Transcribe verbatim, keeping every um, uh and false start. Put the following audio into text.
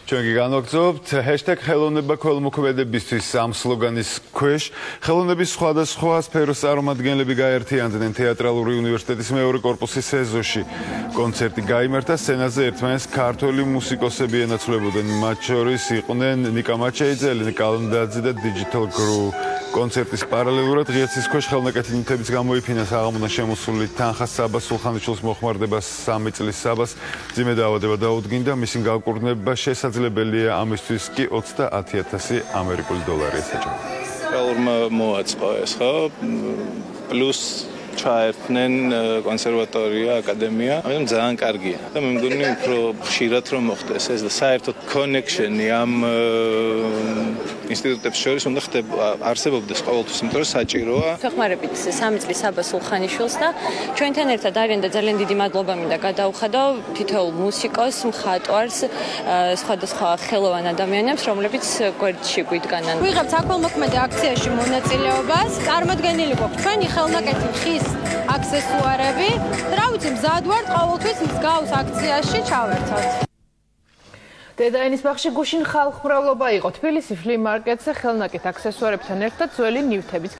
ჩვენ კი განვაგრძობთ ჰეშტეგ ხელოვნება ქველმოქმედებისთვის ამ სლოგანის ქვეშ ხელოვნების სხვადასხვა სფეროს წარმომადგენლები გაერთიანდნენ თეატრალური უნივერსიტეტის მეორე კორპუსის ეზოში. კონცერტი გაიმართა სცენაზე ერთმანეთს ქართველი მუსიკოსები ენაცვლებოდნენ. მათ შორის იყვნენ ნიკა მაჩეიძე, ელენე კალანდაძე და Digital Crew. კონცერტის პარალელურად ღიაცის ქვეშ ხელნაკეთი ნივთების გამოიფინა საღამოდან შემოსული თანხა საბას სულხანიშვილის მოხმარდება სამი წლის საბას ძიმე დაავადება დაუდგინდა. მისი გავკურნება შესაძლებელია, ამისთვის კი ოცდაათი ათასი ამერიკული დოლარი ესაჭიროა. Realurma მოაწყო ეს ხო? პლუს ჩაერთნენ კონსერვატორია, აკადემია. ამიტომ ძალიან კარგია. და მე მგონი უფრო ხშირად რომ მოხდეს ეს და საერთოდ კონექშენი ამ ინსტიტუტებს შორის უნდა ხდება არსებობდეს ყოველთვის, იმიტომ რომ საჭიროა. ვეხმარებით სამი წლის საბას სულხანიშვილს და ჩვენთან ერთად არიან და ძალიან დიდი მადლობა მინდა გადაუხადო თითოეულ მუსიკოს, მხატვარს, სხვადასხვა ხელოვან ადამიანებს, რომლებიც გვერდში გვიდგანან. ვიღებთ საქველმოქმედო აქციაში მონაწილეობას. წარმოდგენილი გვაქვს ჩვენი ხელნაკეთი ხის აქსესუარები. რა ვიცი, მზად ვართ ყოველთვის მსგავს აქციაში ჩავერთოთ. დედაენის ბაღში გუშინ ხალხმრავლობა იყო. თბილისის ფლი მარკეტზე ხელნაკეთ აქსესუარებთან ერთად ძველი ნივთებიც